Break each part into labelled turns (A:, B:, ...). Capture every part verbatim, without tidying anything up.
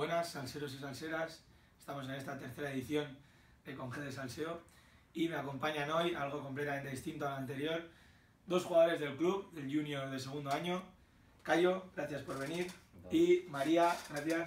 A: Buenas, salseros y salseras. Estamos en esta tercera edición de Con G de Salseo y me acompañan hoy, algo completamente distinto al anterior, dos jugadores del club, del junior de segundo año. Cayo, gracias por venir. Y María, gracias.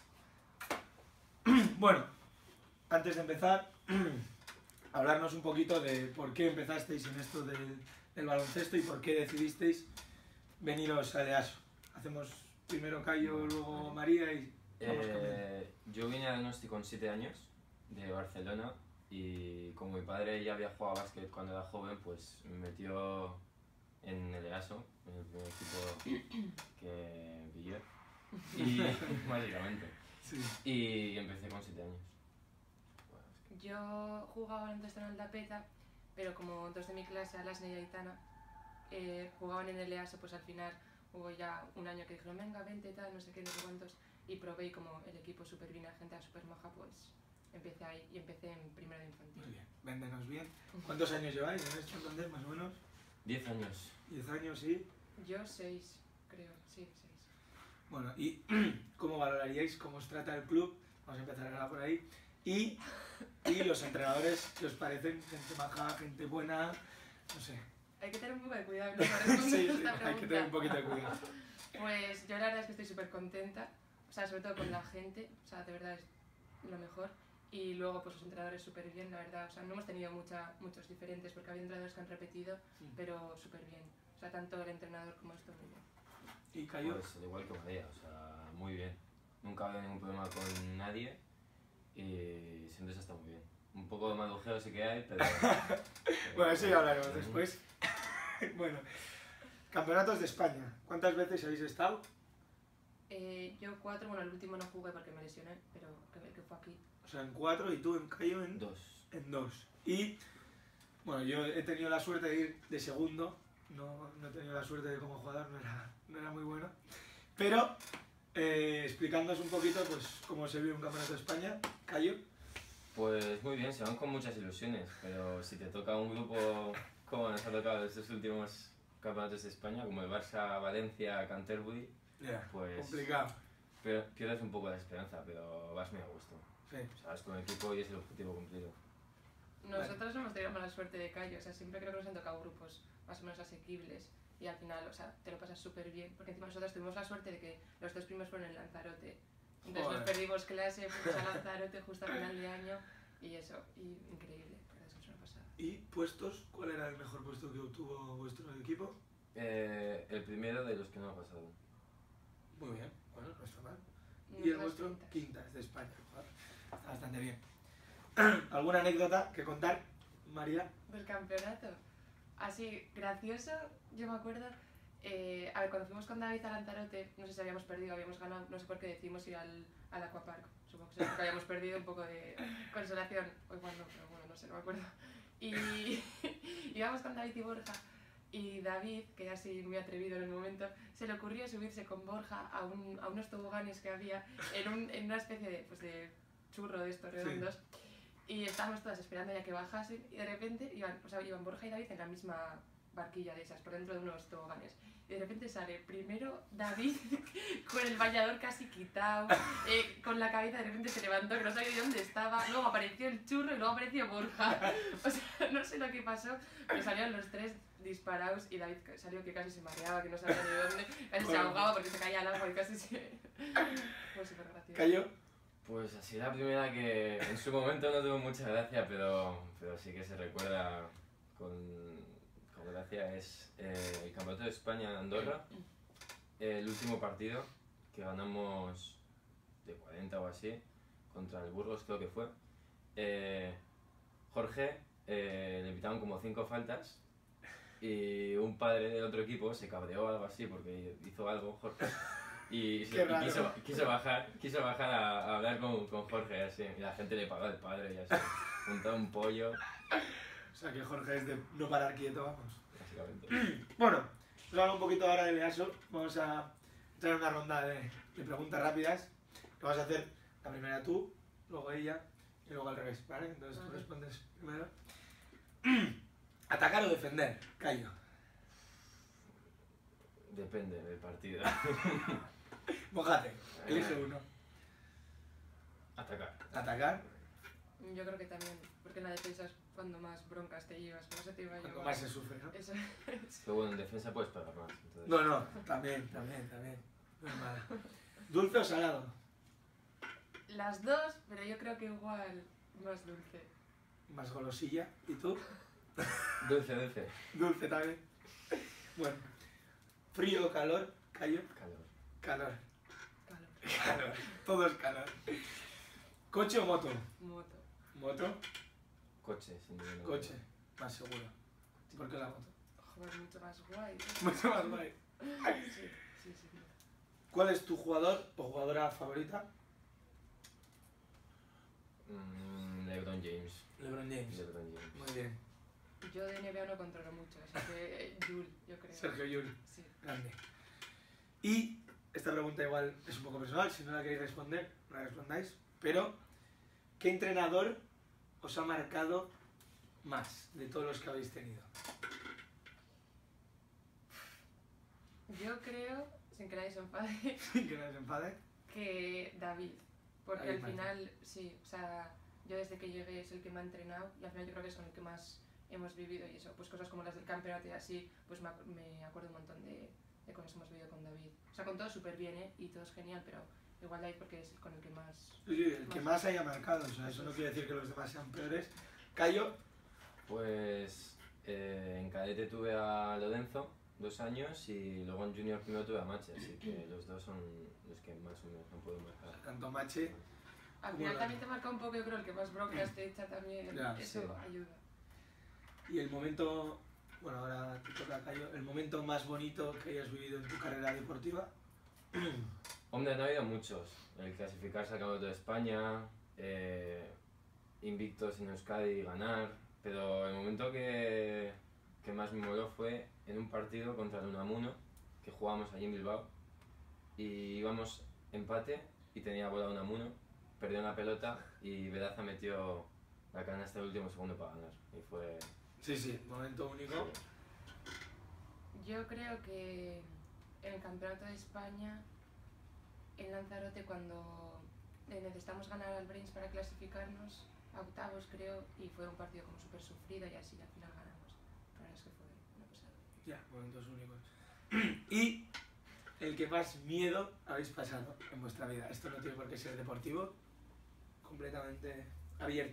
A: Bueno, antes de empezar, hablarnos un poquito de por qué empezasteis en esto del, del baloncesto y por qué decidisteis veniros a EASO. Hacemos primero Cayo, luego María y...
B: Eh, yo vine a Donosti con siete años, de Barcelona, y como mi padre ya había jugado a básquet cuando era joven, pues me metió en el EASO, en el primer equipo que pillé, y básicamente.
A: Sí.
B: Y empecé con siete años.
C: Yo jugaba baloncesto en Aldapeta, pero como dos de mi clase, Alasne y Aitana, eh, jugaban en el EASO, pues al final hubo ya un año que dijeron, venga, vente, tal, no sé qué, no sé cuántos, y probé y como el equipo súper bien, la gente era súper maja, pues empecé ahí y empecé en primero de infantil.
A: Muy bien, véndenos bien. ¿Cuántos años lleváis en esto entonces, más o menos?
B: Diez años.
A: Diez años, sí.
C: Yo seis, creo, sí, seis.
A: Bueno, ¿y cómo valoraríais cómo os trata el club? Vamos a empezar ahora por ahí. Y, y los entrenadores, ¿qué os parecen? Gente maja, gente buena, no sé.
C: Hay que tener un poco de cuidado, ¿no? Para responder
A: Sí, sí,
C: esta
A: hay que
C: pregunta.
A: tener un poquito de cuidado.
C: Pues yo la verdad es que estoy súper contenta, o sea, sobre todo con la gente, o sea, de verdad es lo mejor. Y luego pues los entrenadores súper bien, la verdad, o sea, no hemos tenido mucha, muchos diferentes porque había entrenadores que han repetido, pero súper bien. O sea, tanto el entrenador como esto muy bien.
A: ¿Y Cayo?
B: Pues al igual que María, o sea, muy bien. Nunca ha habido ningún problema con nadie y siempre se está muy bien. Un poco de madujeo sí que hay, pero...
A: Bueno, eso ya hablaremos después. Bueno, campeonatos de España. ¿Cuántas veces habéis estado?
C: Eh, yo cuatro, bueno, el último no jugué porque me lesioné, pero que, que fue aquí.
A: O sea, en cuatro y tú en Cayo en
B: Dos.
A: En dos. Y, bueno, yo he tenido la suerte de ir de segundo. No, no he tenido la suerte de como jugador, no era, no era muy bueno. Pero, eh, explicándoos un poquito, pues, cómo se vive un campeonato de España. Cayo.
B: Pues muy bien, se van con muchas ilusiones, pero si te toca un grupo como nos ha tocado estos últimos campeonatos de España, como el Barça, Valencia, Canterbury,
A: Yeah,
B: pues
A: complicado.
B: pero pierdes un poco la esperanza, pero vas muy a gusto.
A: Sí.
B: O sea, vas con el equipo y es el objetivo cumplido.
C: Nosotros no hemos tenido mala suerte de Cayo, o sea, siempre creo que nos han tocado grupos más o menos asequibles y al final, o sea, te lo pasas súper bien, porque encima nosotros tuvimos la suerte de que los dos primeros fueron en Lanzarote. Entonces
A: Joder.
C: nos perdimos clase, fuimos a Lanzarote justo a final de año y eso, y increíble, pero eso es una pasada.
A: ¿Y puestos? ¿Cuál era el mejor puesto que obtuvo vuestro equipo?
B: Eh, el primero de los que no ha pasado.
A: Muy bien, bueno, no está mal. ¿Y el
C: Nosotros
A: vuestro?
C: quintas.
A: Quintas de España. Joder, está bastante bien. ¿Alguna anécdota que contar, María?
C: Del campeonato. Así, gracioso, yo me acuerdo. Eh, a ver, cuando fuimos con David a Lanzarote, no sé si habíamos perdido, habíamos ganado, no sé por qué decidimos ir al, al Aquapark. Supongo que sí, porque habíamos perdido un poco de consolación. O igual no, pero bueno, no sé, no me acuerdo. Y íbamos con David y Borja. Y David, que era así muy atrevido en el momento, se le ocurrió subirse con Borja a, un, a unos toboganes que había en, un, en una especie de, pues de churro de estos redondos. Sí. Y estábamos todas esperando ya que bajasen y de repente iban, o sea, iban Borja y David en la misma barquilla de esas, por dentro de unos toboganes. Y de repente sale primero David con el bañador casi quitado, eh, con la cabeza de repente se levantó, que no sabía de dónde estaba, luego apareció el churro y luego apareció Borja. O sea, no sé lo que pasó, pero salieron los tres disparados y David salió que casi se mareaba, que no sabía de dónde, casi se ahogaba porque se caía al agua y casi se... Fue súper gracioso.
A: ¿Cayó?
B: Pues así la primera que en su momento no tuvo mucha gracia, pero, pero sí que se recuerda con, con gracia, es eh, el Campeonato de España en Andorra, el último partido que ganamos de cuarenta o así, contra el Burgos creo que fue. Eh, Jorge eh, le invitaron como cinco faltas y un padre del otro equipo se cabreó o algo así porque hizo algo Jorge. Y, sí, y quiso, quiso bajar, quiso bajar a, a hablar con, con Jorge así, y la gente le pagó al padre y así, juntó un pollo.
A: O sea que Jorge es de no parar quieto, vamos.
B: Básicamente.
A: Bueno, os hablo un poquito ahora del EASO. Vamos a traer una ronda de, de preguntas rápidas. Que vas a hacer la primera tú, luego ella y luego al revés, ¿vale? Entonces tú respondes primero. ¿Atacar o defender? Cayo.
B: Depende del partido.
A: Mójate, elige uno.
B: Atacar.
A: Atacar,
C: Yo creo que también, porque en la defensa es cuando más broncas te llevas, cuando se te iba a
A: cuando
C: llevar.
A: más se sufre, ¿no?
C: Eso.
B: Pero bueno, en defensa puedes pegar más. Entonces...
A: No, no, también, también, también. No es mala. ¿Dulce o salado?
C: Las dos, pero yo creo que igual más dulce.
A: Más golosilla. ¿Y tú?
B: Dulce, dulce.
A: Dulce también. Bueno. ¿Frío o calor? ¿Callo?
B: Calor.
A: Calor.
C: Calor.
A: Calor. Todo es calor. ¿Coche o moto?
C: Moto.
A: ¿Moto?
B: Coche, sin ninguna duda.
A: Coche. Más seguro. ¿Por qué la moto?
C: Joder, mucho más guay.
A: Mucho más guay.
C: Sí, sí, sí.
A: ¿Cuál es tu jugador o jugadora favorita?
B: Mm, LeBron James.
A: LeBron James.
B: LeBron James.
A: Muy bien.
C: Yo de N B A no controlo mucho, así que eh, Jul, yo creo.
A: Sergio Llull.
C: Sí.
A: Grande. Y esta pregunta igual es un poco personal, si no la queréis responder, no la respondáis. Pero, ¿qué entrenador os ha marcado más de todos los que habéis tenido?
C: Yo creo, sin que nadie se enfade,
A: Sin que nadie se enfade.
C: que David. Porque
A: David
C: al
A: Martín.
C: final, sí, o sea, yo desde que llegué es el que me ha entrenado y al final yo creo que es con el que más hemos vivido y eso, pues cosas como las del campeonato y así, pues me, ac- me acuerdo un montón de, de cosas que hemos vivido con David. O sea, con todo súper bien, ¿eh? Y todo es genial, pero igual David porque es con el que más...
A: Sí, sí, el que más haya marcado, o sea, eso no quiere decir que los demás sean peores. Cayo,
B: Pues eh, en cadete tuve a Lorenzo dos años y luego en junior primero tuve a Mache, así que los dos son los que más o menos me puedo marcar.
A: tanto Mache,
C: Al
A: ¿Cómo
C: final
A: lo-
C: también te marca un poco, yo creo, el que más broncas te echa también,
A: Ya,
C: eso
B: sí.
C: ayuda.
A: y el momento, bueno, ahora te toca Cayo, el momento más bonito que hayas vivido en tu carrera deportiva.
B: Hombre, no ha habido muchos. El clasificarse al Campeonato de España, eh, invictos en Euskadi y ganar, pero el momento que, que más me moló fue en un partido contra el Unamuno, que jugábamos allí en Bilbao, y íbamos empate y tenía bola Unamuno, perdió una pelota y Veraza metió la canasta el último segundo para ganar. Y fue...
A: Sí, sí, momento único.
C: Yo creo que en el Campeonato de España, en Lanzarote, cuando eh, necesitamos ganar al Brains para clasificarnos a octavos, creo, y fue un partido como súper sufrido y así al final ganamos. La verdad es que fue una pasada.
A: Ya, momentos únicos. Y el que más miedo habéis pasado en vuestra vida. Esto no tiene por qué ser deportivo, completamente abierto.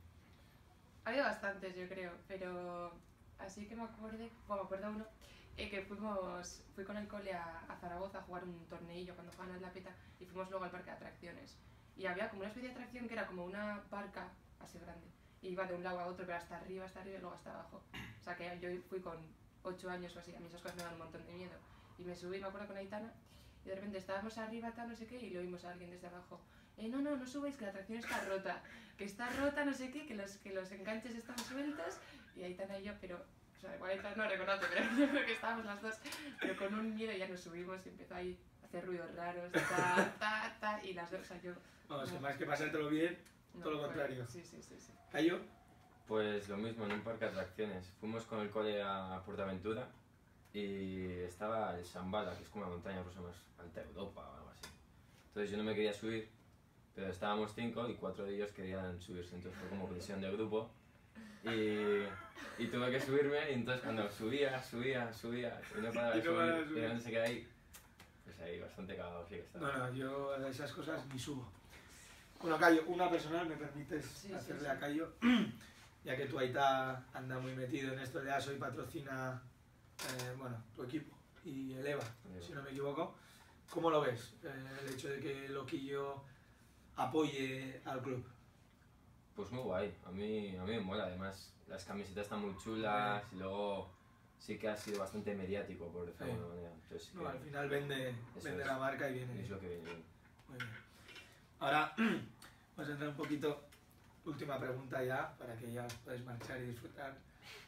C: Ha habido bastantes, yo creo, pero así que me acuerde, bueno, me acuerdo uno, eh, que fuimos, fui con el cole a, a Zaragoza a jugar un torneillo cuando jugaban en la peta y fuimos luego al parque de atracciones. Y había como una especie de atracción que era como una barca así grande. Y iba de un lado a otro, pero hasta arriba, hasta arriba y luego hasta abajo. O sea que yo fui con ocho años o así, a mí esas cosas me dan un montón de miedo. Y me subí, me acuerdo con Aitana, y de repente estábamos arriba, tal, no sé qué, y lo oímos a alguien desde abajo. Eh, no, no, no subáis, que la atracción está rota. Que está rota, no sé qué, que los, que los enganches están sueltos. Y Aitana y yo, pero... O sea, igual Aitana no reconoce, pero yo creo que estábamos las dos. Pero con un miedo ya nos subimos y empezó ahí a hacer ruidos raros, ta, ta, ta, y las dos, o sea, yo...
A: Vamos, que
C: No.
A: más que pasártelo bien,
C: no,
A: todo lo
C: fue-
A: contrario.
C: Sí, sí, sí, sí.
A: Cayo,
B: Pues lo mismo, en un parque de atracciones. Fuimos con el cole a Portaventura y estaba el Shambhala, que es como una montaña rusa más alta de Europa o algo así. Entonces yo no me quería subir, pero estábamos cinco y cuatro de ellos querían subirse, entonces fue como presión de grupo. Y, y tuve que subirme y entonces cuando subía, subía, subía y no paraba de
A: Y no paraba de
B: subir,
A: subir.
B: y de repente se queda ahí, pues ahí bastante cagado sí que estaba.
A: no, no, yo a esas cosas ni subo. Bueno, Cayo, una personal, ¿me permites
C: Sí, sí,
A: hacerle
C: sí.
A: a Cayo? Ya que tu Aita anda muy metido en esto de ASO y patrocina, eh, bueno, tu equipo y el EVA,
B: Eleva.
A: si no me equivoco. ¿Cómo lo ves, eh, el hecho de que Loquillo apoye al club?
B: Pues muy guay, a mí, a mí me mola, además las camisetas están muy chulas y luego sí que ha sido bastante mediático, por decirlo de
A: Sí.
B: alguna manera. Entonces, sí
A: No,
B: que
A: al final vende,
B: Eso
A: vende
B: es.
A: la marca y viene
B: es lo que viene bien.
A: muy bien. Ahora vamos a entrar un poquito, última pregunta ya, para que ya os podáis marchar y disfrutar.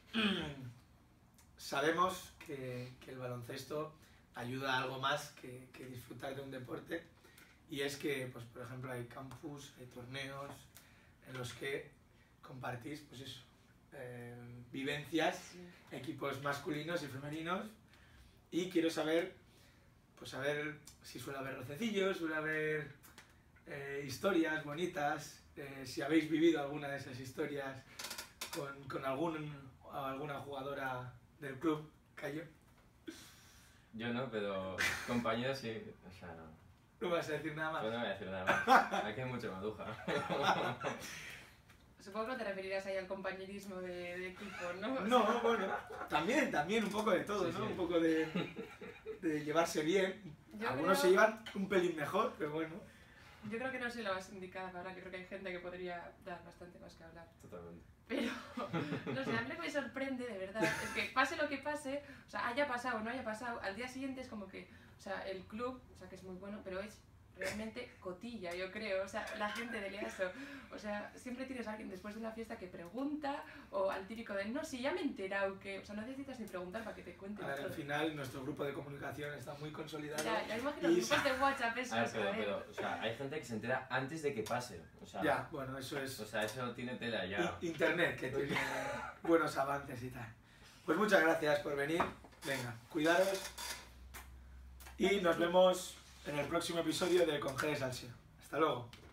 A: Sabemos que, que el baloncesto ayuda a algo más que, que disfrutar de un deporte, y es que, pues, por ejemplo, hay campus, hay torneos en los que compartís, pues eso, eh, vivencias,
C: Sí.
A: equipos masculinos y femeninos, y quiero saber, pues saber si suele haber rocecillos, suele haber eh, historias bonitas, eh, si habéis vivido alguna de esas historias con, con algún, alguna jugadora del club, Cayo.
B: Yo no, pero compañeros sí, o sea, no.
A: No vas a decir nada más.
B: Yo no voy a decir nada más. Aquí hay mucha maduja.
C: Supongo que no te referirás ahí al compañerismo de, de equipo, ¿no?
A: No, bueno, también, también un poco de todo,
B: Sí,
A: ¿no?
B: sí.
A: Un poco de, de llevarse bien.
C: Yo
A: Algunos
C: creo-
A: se llevan un pelín mejor, pero bueno.
C: Yo creo que no soy la más indicada para hablar, que creo que hay gente que podría dar bastante más que hablar.
B: Totalmente.
C: Pero, no sé, a mí lo que me sorprende, de verdad, es que pase lo que pase, o sea, haya pasado o no haya pasado, al día siguiente es como que, o sea, el club, o sea, que es muy bueno, pero es realmente cotilla, yo creo, o sea, la gente del EASO, o sea, siempre tienes a alguien después de una fiesta que pregunta, o al típico de, no, si ya me he enterado que, o sea, no necesitas ni preguntar para que te cuenten
A: A ver,
C: todo.
A: al final nuestro grupo de comunicación está muy consolidado.
C: Ya, ya imagino
A: y
C: los grupos de WhatsApp esos,
B: A ver, pero,
C: a ver.
B: pero, o sea, hay gente que se entera antes de que pase. O sea,
A: Ya, bueno, eso es
B: o sea eso tiene tela ya.
A: i- internet, que tiene buenos avances y tal. Pues muchas gracias por venir. Venga, cuidaros. Y nos vemos en el próximo episodio de Con G de Salseo. Hasta luego.